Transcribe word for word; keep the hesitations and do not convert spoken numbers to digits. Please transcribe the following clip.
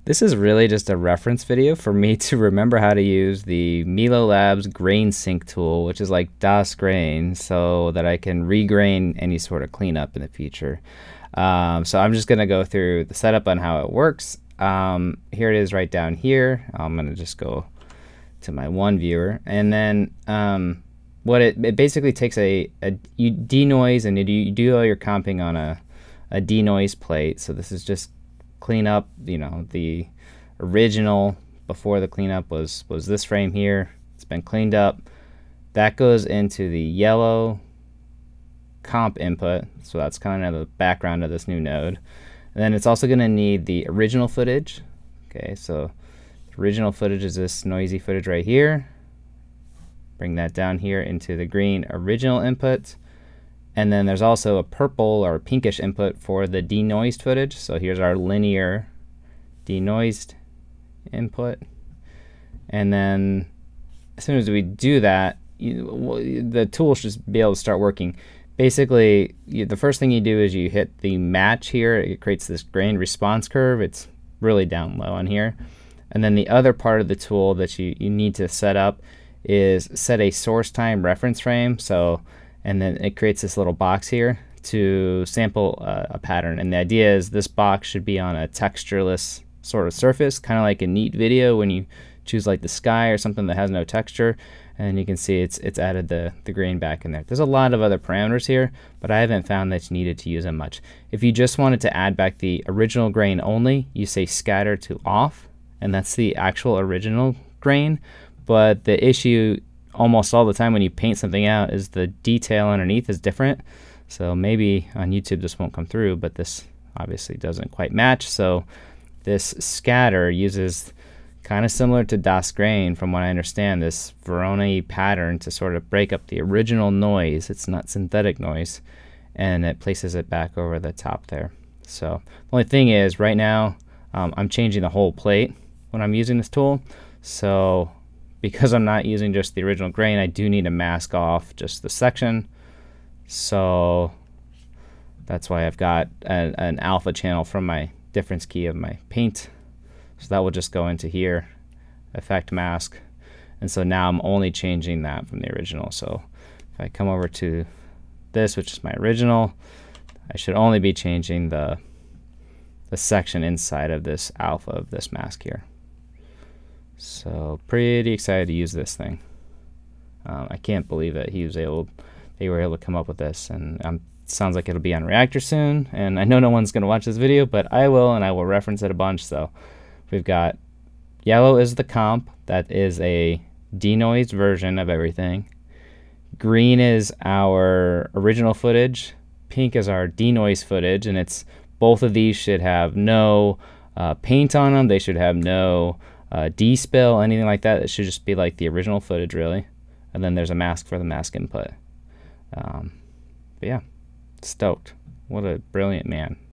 This is really just a reference video for me to remember how to use the Milo Labs grain sync tool, which is like DasGrain, so that I can regrain any sort of cleanup in the future. Um, so I'm just going to go through the setup on how it works. Um, here it is right down here. I'm going to just go to my one viewer, and then um, what it, it basically takes a, a you denoise, and you do, you do all your comping on a, a denoise plate. So this is just clean up, you know, the original before the cleanup was was this frame here. It's been cleaned up. That goes into the yellow comp input, so that's kind of the background of this new node. And then it's also going to need the original footage. Okay, so the original footage is this noisy footage right here. Bring that down here into the green original input. And then there's also a purple or pinkish input for the denoised footage. So here's our linear denoised input. And then as soon as we do that, you, the tool should be able to start working. Basically, you, the first thing you do is you hit the match here. It creates this grain response curve. It's really down low on here. And then the other part of the tool that you, you need to set up is set a source time reference frame. So and then it creates this little box here to sample uh, a pattern. And the idea is this box should be on a textureless sort of surface, kind of like a neat video when you choose like the sky or something that has no texture. And you can see it's it's added the, the grain back in there. There's a lot of other parameters here, but I haven't found that you needed to use them much. If you just wanted to add back the original grain only, you say scatter to off, and that's the actual original grain. But the issue almost all the time when you paint something out is the detail underneath is different. So maybe on YouTube this won't come through, but this obviously doesn't quite match. So this scatter uses, kind of similar to DasGrain from what I understand, this Voronoi pattern to sort of break up the original noise. It's not synthetic noise, and it places it back over the top there. So the only thing is right now um, I'm changing the whole plate when I'm using this tool. So because I'm not using just the original grain, I do need to mask off just the section. So that's why I've got a, an alpha channel from my difference key of my paint. So that will just go into here, effect mask. And so now I'm only changing that from the original. So if I come over to this, which is my original, I should only be changing the, the section inside of this alpha of this mask here. So pretty excited to use this thing. Um, I can't believe that he was able, they were able to come up with this, and um, it sounds like it'll be on Reactor soon. And I know no one's going to watch this video, but I will, and I will reference it a bunch. So we've got yellow is the comp, that is a denoised version of everything. Green is our original footage. Pink is our denoised footage, and it's both of these should have no uh, paint on them. They should have no Uh, despill, anything like that. It should just be like the original footage, really. And then there's a mask for the mask input. Um, but yeah, stoked. What a brilliant man.